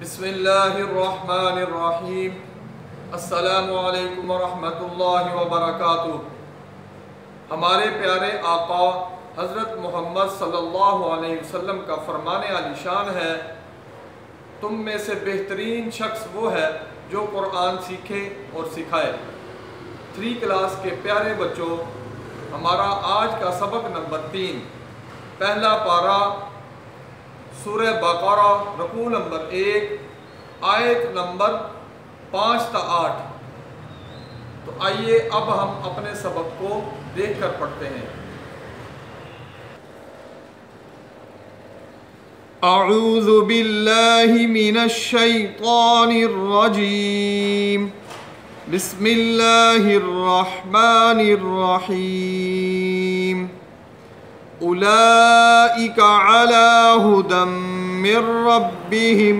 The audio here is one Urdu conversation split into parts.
بسم اللہ الرحمن الرحیم۔ السلام علیکم ورحمۃ اللہ وبرکاتہ۔ ہمارے پیارے آقا حضرت محمد صلی اللہ علیہ وسلم کا فرمان عالی شان ہے، تم میں سے بہترین شخص وہ ہے جو قرآن سیکھے اور سکھائے۔ 3 کلاس کے پیارے بچوں، ہمارا آج کا سبق نمبر 3، پہلا پارہ سورہ بقرہ، رکوع نمبر 1، آیت نمبر 5 تا 8۔ تو آئیے اب ہم اپنے سبق کو دیکھ کر پڑھتے ہیں۔ اعوذ باللہ من الشیطان الرجیم، بسم اللہ الرحمن الرحیم۔ اولئک علی ھدی من ربہم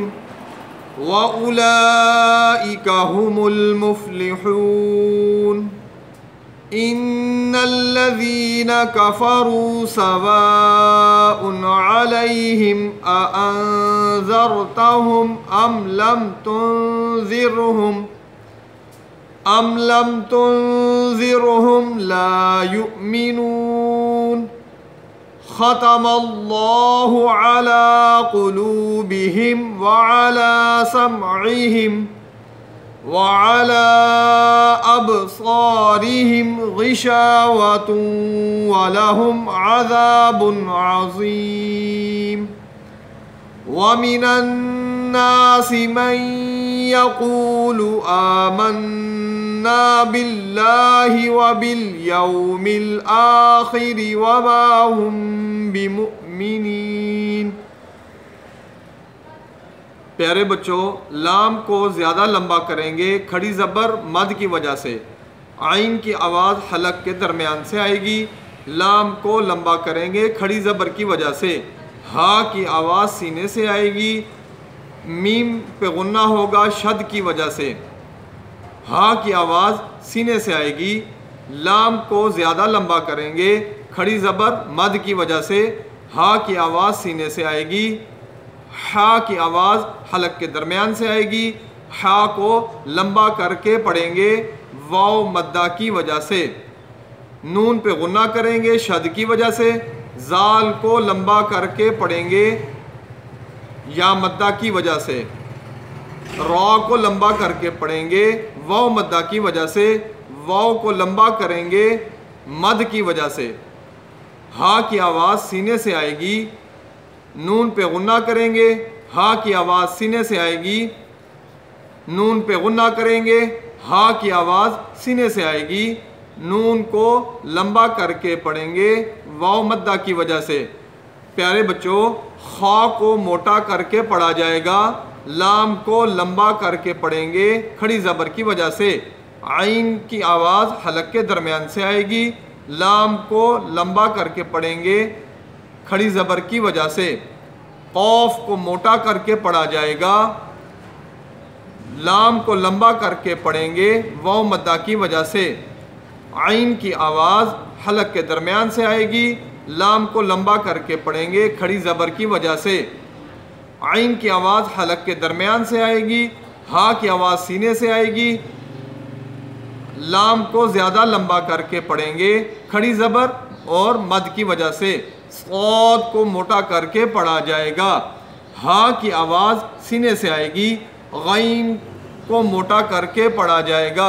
وَأُولَئِكَ هُمُ الْمُفْلِحُونَ۔ إِنَّ الَّذِينَ كَفَرُوا سَوَاءٌ عَلَيْهِمْ أَأَنذَرْتَهُمْ أَمْ لَمْ تُنذِرْهُمْ لَا يُؤْمِنُونَ۔ ختم اللہ علی قلوبہم وعلی سمعہم وعلی ابصارہم غشاوۃ ولہم عذاب عظیم۔ ومن الناس من يقول آمنا باللہ وبالیوم الآخر وما هم بمؤمنین۔ پیارے بچوں، لام کو زیادہ لمبا کریں گے کھڑی زبر مد کی وجہ سے۔ عین کی آواز حلق کے درمیان سے آئے گی، لام کو لمبا کریں گے کھڑی زبر کی وجہ سے۔ ہا کی آواز سینے سے آئے گی، میم پہ غنہ ہوگا شد کی وجہ سے۔ ہا کی آواز سینے سے آئے گی، لام کو زیادہ لمبا کریں گے کھڑی زبر مد کی وجہ سے۔ ہا کی آواز سینے سے آئے گی، ہا کی آواز حلق کے درمیان سے آئے گی۔ ہا کو لمبا کر کے پڑھیں گے واو مدہ کی وجہ سے۔ نون پہ غنہ کریں گے شد کی وجہ سے۔ زال کو لمبا کر کے پڑھیں گے یا مدہ کی وجہ سے۔ را کو لمبا کر کے پڑھیں گے واو مدہ کی وجہ سے۔ واو کو لمبا کریں گے مد کی وجہ سے۔ ہا کی آواز سینے سے آئے گی، نون پہ غنہ کریں گے، ہا کی آواز سینے سے آئے گی، نون پہ غنہ کریں گے، ہا کی آواز سینے سے آئے گی، نون کو لمبا کر کے پڑھیں گے واو مدہ کی وجہ سے۔ پیارے بچوں، خا کو موٹا کر کے پڑھا جائے گا، لام کو لمبا کر کے پڑھیں گے کھڑی زبر کی وجہ سے۔ عین کی آواز حلق کے درمیان سے آئے گی، لام کو لمبا کر کے پڑھیں گے کھڑی زبر کی وجہ سے۔ قوف کو موٹا کر کے پڑھا جائے گا، لام کو لمبا کر کے پڑھیں گے واو مدہ کی وجہ سے۔ عین کی آواز حلق کے درمیان سے آئے گی، لام کو لمبا کر کے پڑھیں گے کھڑی زبر کی وجہ سے۔ عین کی آواز حلق کے درمیان سے آئے گی، ہا کی آواز سینے سے آئے گی، لام کو زیادہ لمبا کر کے پڑھیں گے کھڑی زبر اور مد کی وجہ سے۔ صاد کو موٹا کر کے پڑھا جائے گا، ہا کی آواز سینے سے آئے گی، غین کو موٹا کر کے پڑھا جائے گا،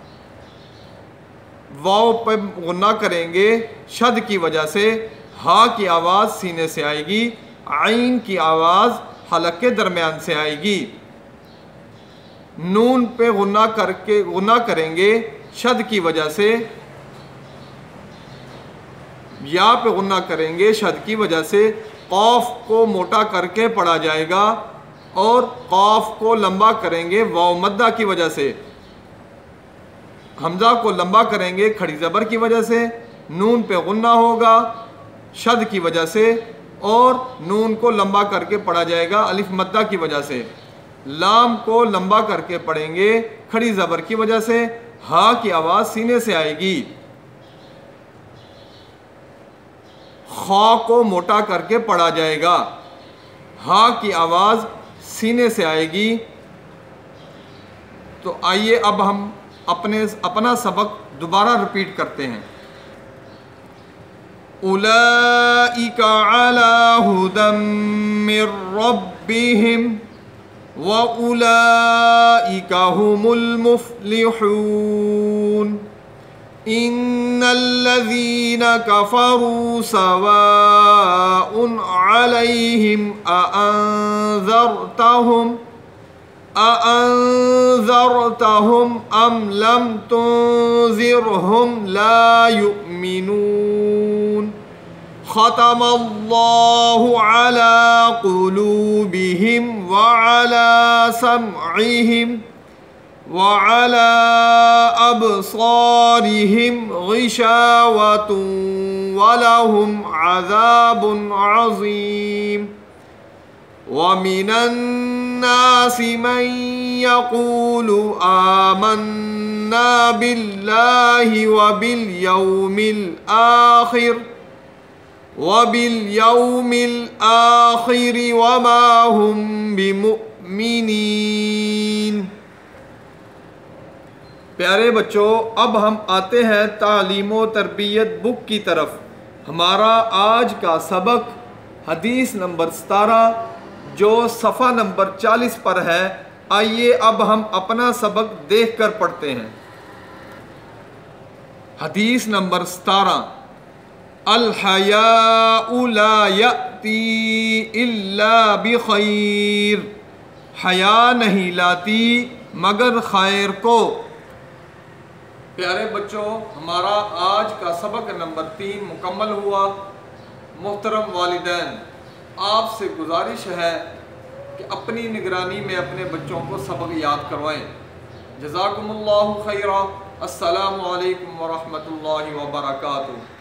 واو پہ غنہ کریں گے شد کی وجہ سے۔ ہا کی آواز سینے سے آئے گی، عین کی آواز حلق کے درمیان سے آئے گی، نون پہ غنہ کریں گے شد کی وجہ سے، یا پہ غنہ کریں گے شد کی وجہ سے۔ قاف کو موٹا کر کے پڑھا جائے گا اور قاف کو لمبا کریں گے واو مدہ کی وجہ سے۔ حمزہ کو لمبا کریں گے کھڑی زبر کی وجہ سے، نون پہ غنہ ہوگا شد کی وجہ سے، اور نون کو لمبا کر کے پڑھا جائے گا الف مدہ کی وجہ سے۔ لام کو لمبا کر کے پڑھیں گے کھڑی زبر کی وجہ سے، ہا کی آواز سینے سے آئے گی، خا کو موٹا کر کے پڑھا جائے گا، ہا کی آواز سینے سے آئے گی۔ تو آئیے اب ہم اپنا سبق دوبارہ رپیٹ کرتے ہیں۔ اولئک علی ھدی من ربہم وَأُولَئِكَ هُمُ الْمُفْلِحُونَ إِنَّ الَّذِينَ كَفَرُوا سَوَاءٌ عَلَيْهِمْ أَأَنذَرْتَهُمْ أَمْ لَمْ تُنذِرْهُمْ لَا يُؤْمِنُونَ ختم اللہ علی قلوبہم وعلی سمعہم وعلی ابصارہم غشاوۃ ولہم عذاب عظیم ومن الناس من یقول آمنا باللہ وبالیوم الآخر وما هم بمؤمنین۔ پیارے بچوں، اب ہم آتے ہیں تعلیم و تربیت بک کی طرف۔ ہمارا آج کا سبق حدیث نمبر 17 جو صفحہ نمبر 40 پر ہے۔ آئیے اب ہم اپنا سبق دیکھ کر پڑھتے ہیں۔ حدیث نمبر 17، الحیاء لا یأتی الا بخیر، حیا نہیں لاتی مگر خیر کو۔ پیارے بچوں، ہمارا آج کا سبق نمبر 3 مکمل ہوا۔ محترم والدین، آپ سے گزارش ہے کہ اپنی نگرانی میں اپنے بچوں کو سبق یاد کروائیں۔ جزاکم اللہ خیرا۔ السلام علیکم ورحمۃ اللہ وبرکاتہ۔